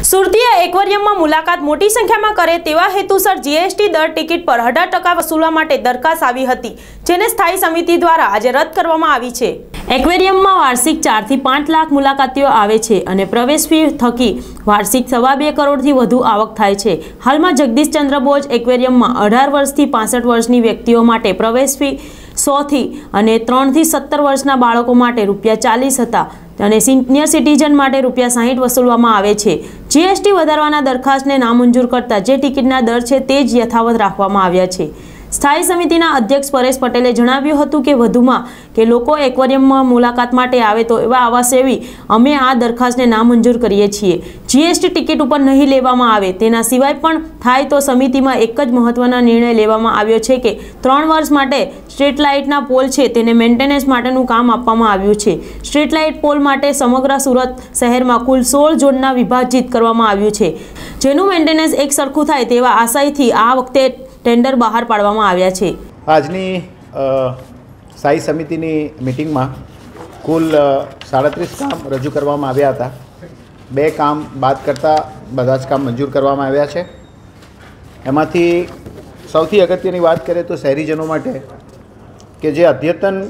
સુરતીએ એક્વેરિયમમાં મુલાકાત મોટી સંખ્યામાં કરે તેવા હેતુસર જીએસટી દર ટિકિટ પર 18% વસૂલવા માટે દરખાસ્ત આવી હતી, જેને સ્થાયી સમિતિ દ્વારા આજે રદ કરવામાં આવી છે। એક્વેરિયમમાં વાર્ષિક 4 થી 5 લાખ મુલાકાતીઓ આવે છે અને પ્રવેશ ફી થકી વાર્ષિક 2.25 કરોડથી વધુ આવક થાય છે। હાલમાં જગદીશચંદ્ર બોઝ એક્વેરિયમમાં 18 વર્ષથી 65 વર્ષની વ્યક્તિઓ માટે પ્રવેશ ફી 100 થી અને 3 થી 17 વર્ષના બાળકો માટે ₹40 હતા અને સિનિયર સિટીઝન માટે ₹60 વસૂલવામાં આવે છે। જીએસટી વધારવાના દરખાસ્તને નામંજૂર કરતા જે ટિકિટના દર છે તે જ યથાવત રાખવામાં આવ્યા છે। સ્થાયી સમિતિના અધ્યક્ષ પરેશ પટેલે જણાવ્યું હતું કે વધુમાં કે લોકો એક્વેરિયમમાં મુલાકાત માટે આવે તો એવા આવાસેવી અમે આ દરખાસ્તને નામંજૂર કરીએ છીએ। જીએસટી ટિકિટ ઉપર નહીં લેવામાં આવે તેના સિવાય પણ થાય તો સમિતિમાં એક જ મહત્વનો નિર્ણય લેવામાં આવ્યો છે કે 3 વર્ષ માટે સ્ટ્રીટ લાઇટના પોલ છે તેને મેન્ટેનન્સ માટેનું કામ આપવામાં આવ્યું છે। સ્ટ્રીટ લાઇટ પોલ માટે સમગ્ર સુરત શહેરમાં કુલ 16 ઝોનના વિભાજિત કરવામાં આવ્યું છે, જેનું મેન્ટેનન્સ એક સરખું થાય તેવા આશયથી આ વખતે ટેન્ડર બહાર પાડવામાં આવ્યા છે। આજની સ્થાયી સમિતિની મિટિંગમાં કુલ 37 કામ રજૂ કરવામાં આવ્યા હતા। 2 કામ બાદ કરતાં બધા જ કામ મંજૂર કરવામાં આવ્યા છે। એમાંથી સૌથી અગત્યની વાત કરીએ તો શહેરીજનો માટે કે જે અદ્યતન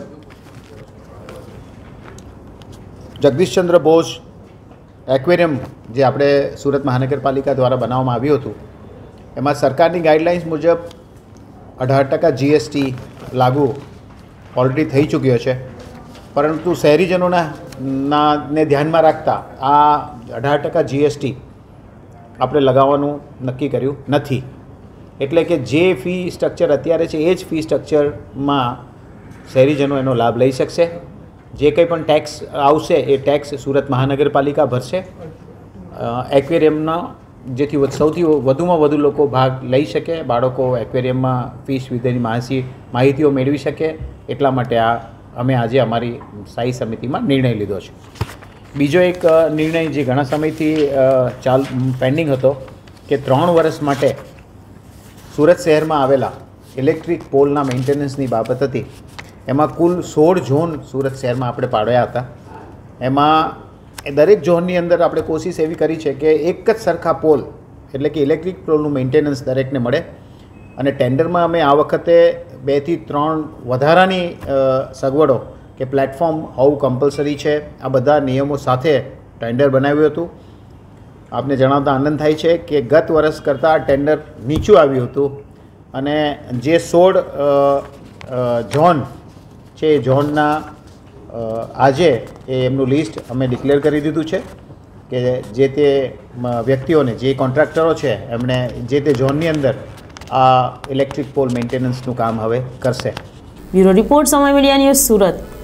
જગદીશચંદ્ર બોઝ એક્વેરિયમ જે આપણે સુરત મહાનગરપાલિકા દ્વારા બનાવવામાં આવ્યું હતું, એમાં સરકારની ગાઈડલાઇન્સ મુજબ 18% જીએસટી લાગુ ઓલરેડી થઈ ચૂક્યો છે, પરંતુ શહેરીજનોને ધ્યાનમાં રાખતા આ 18% જીએસટી આપણે લગાવવાનું નક્કી કર્યું નથી। એટલે કે જે ફી સ્ટ્રક્ચર અત્યારે છે એ જ ફી સ્ટ્રક્ચરમાં શહેરીજનો એનો લાભ લઈ શકશે। જે કંઈ પણ ટેક્સ આવશે એ ટેક્સ સુરત મહાનગરપાલિકા ભરશે। એક્વેરિયમના જેથી સૌથી વધુમાં વધુ લોકો ભાગ લઈ શકે, બાળકો એક્વેરિયમમાં ફિશ વિશેની માહિતીઓ મેળવી શકે, એટલા માટે અમે આજે અમારી સ્થાયી સમિતિમાં નિર્ણય લીધો છે। બીજો એક નિર્ણય જે ઘણા સમયથી પેન્ડિંગ હતો કે 3 વર્ષ માટે સુરત શહેરમાં આવેલા ઇલેક્ટ્રિક પોલના મેન્ટેનન્સની બાબત હતી। એમાં કુલ 16 ઝોન સુરત શહેરમાં આપણે પાડ્યા હતા। એમાં દરેક ઝોનની અંદર આપણે કોશિશ એવી કરી છે કે એક જ સરખા પોલ એટલે કે ઇલેક્ટ્રિક પોલનું મેન્ટેનન્સ દરેકને મળે, અને ટેન્ડરમાં અમે આ વખતે 2 થી 3 વધારાની સગવડો કે પ્લેટફોર્મ હોવું કમ્પલસરી છે, આ બધા નિયમો સાથે ટેન્ડર બનાવ્યું હતું। આપને જણાવતા આનંદ થાય છે કે ગત વર્ષ કરતાં આ ટેન્ડર નીચું આવ્યું હતું અને જે 16 ઝોન છે એ ઝોનના આજે એમનું લિસ્ટ અમે ડિક્લેર કરી દીધું છે કે જે તે વ્યક્તિઓને, જે કોન્ટ્રાક્ટરો છે એમણે જે તે ઝોનની અંદર આ ઇલેક્ટ્રિક પોલ મેન્ટેનન્સનું કામ હવે કરશે। Bureau report, Samay media news, Surat.